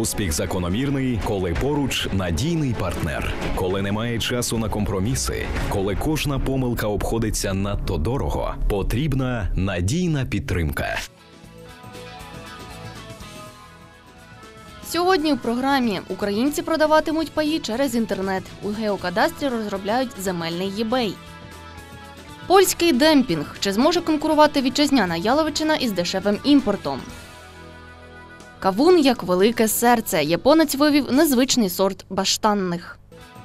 Успіх закономірний, коли поруч надійний партнер. Коли немає часу на компроміси, коли кожна помилка обходиться надто дорого, потрібна надійна підтримка. Сьогодні у програмі українці продаватимуть паї через інтернет. У геокадастрі розробляють земельний eBay. Польський демпінг. Чи зможе конкурувати вітчизняна яловичина із дешевим імпортом? Кавун як велике серце. Японець вивів незвичний сорт баштанних.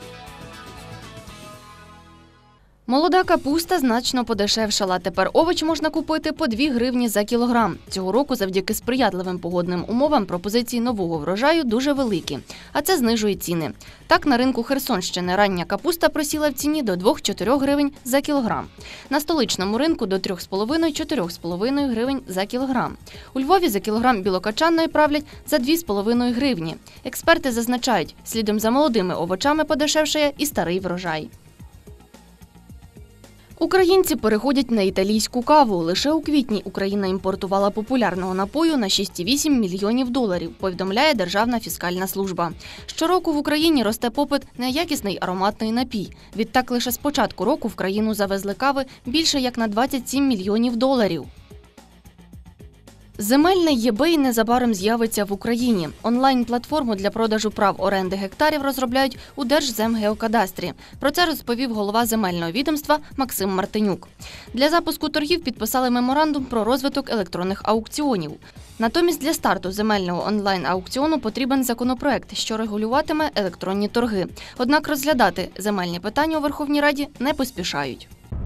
Молода капуста значно подешевшала. Тепер овоч можна купити по 2 гривні за кілограм. Цього року завдяки сприятливим погодним умовам пропозиції нового врожаю дуже великі, а це знижує ціни. Так, на ринку Херсонщини рання капуста просіла в ціні до 2-4 гривень за кілограм. На столичному ринку до 3,5-4,5 гривень за кілограм. У Львові за кілограм білокачанної правлять за 2,5 гривні. Експерти зазначають, слідом за молодими овочами подешевшає і старий врожай. Українці переходять на італійську каву. Лише у квітні Україна імпортувала популярного напою на 6,8 мільйонів доларів, повідомляє Державна фіскальна служба. Щороку в Україні росте попит на якісний ароматний напій. Відтак лише з початку року в країну завезли кави більше як на 27 мільйонів доларів. Земельний eBay незабаром з'явиться в Україні. Онлайн-платформу для продажу прав оренди гектарів розробляють у Держземгеокадастрі. Про це розповів голова земельного відомства Максим Мартинюк. Для запуску торгів підписали меморандум про розвиток електронних аукціонів. Натомість для старту земельного онлайн-аукціону потрібен законопроект, що регулюватиме електронні торги. Однак розглядати земельні питання у Верховній Раді не поспішають.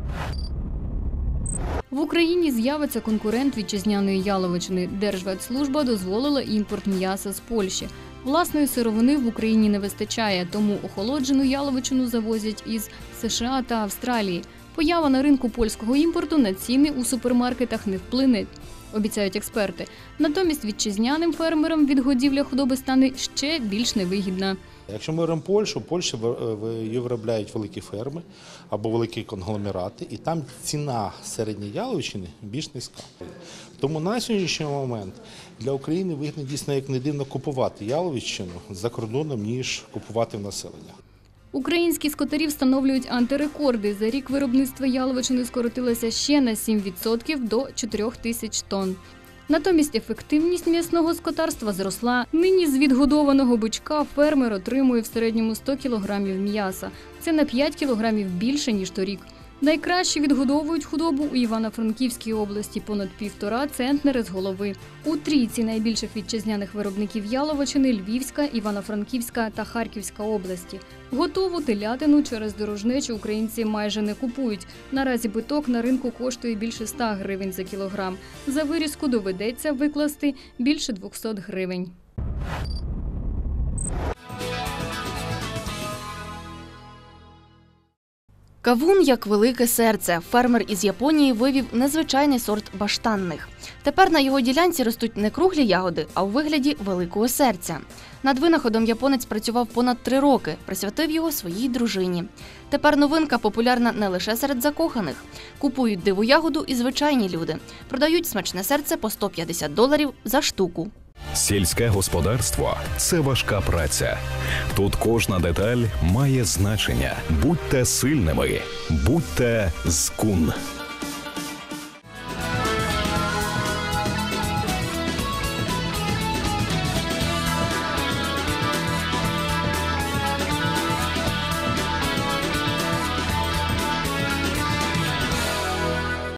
В Україні з'явиться конкурент вітчизняної яловичини. Держветслужба дозволила імпорт м'яса з Польщі. Власної сировини в Україні не вистачає, тому охолоджену яловичину завозять із США та Австралії. Поява на ринку польського імпорту на ціни у супермаркетах не вплине, обіцяють експерти. Натомість вітчизняним фермерам відгодівля худоби стане ще більш невигідна. Якщо ми беремо Польщу, Польща її виробляють великі ферми або великі конгломерати, і там ціна середньої яловичини більш низька. Тому на сьогоднішній момент для України вигідно дійсно, як не дивно, купувати яловичину за кордоном, ніж купувати в населення. Українські скотарі встановлюють антирекорди. За рік виробництво яловичини скоротилося ще на 7% до 4 тисяч тонн. Натомість ефективність м'ясного скотарства зросла. Нині з відгодованого бичка фермер отримує в середньому 100 кілограмів м'яса. Це на 5 кілограмів більше, ніж торік. Найкраще відгодовують худобу у Івано-Франківській області – понад 1,5 центнери з голови. У трійці найбільших вітчизняних виробників яловичини – Львівська, Івано-Франківська та Харківська області. Готову телятину через дорожнечу українці майже не купують. Наразі биток на ринку коштує більше 100 гривень за кілограм. За вирізку доведеться викласти більше 200 гривень. Кавун як велике серце. Фермер із Японії вивів незвичайний сорт баштанних. Тепер на його ділянці ростуть не круглі ягоди, а у вигляді великого серця. Над винаходом японець працював понад 3 роки, присвятив його своїй дружині. Тепер новинка популярна не лише серед закоханих. Купують диву ягоду і звичайні люди. Продають смачне серце по $150 за штуку. Сільське господарство – це важка праця. Тут кожна деталь має значення. Будьте сильними, будьте з КУН.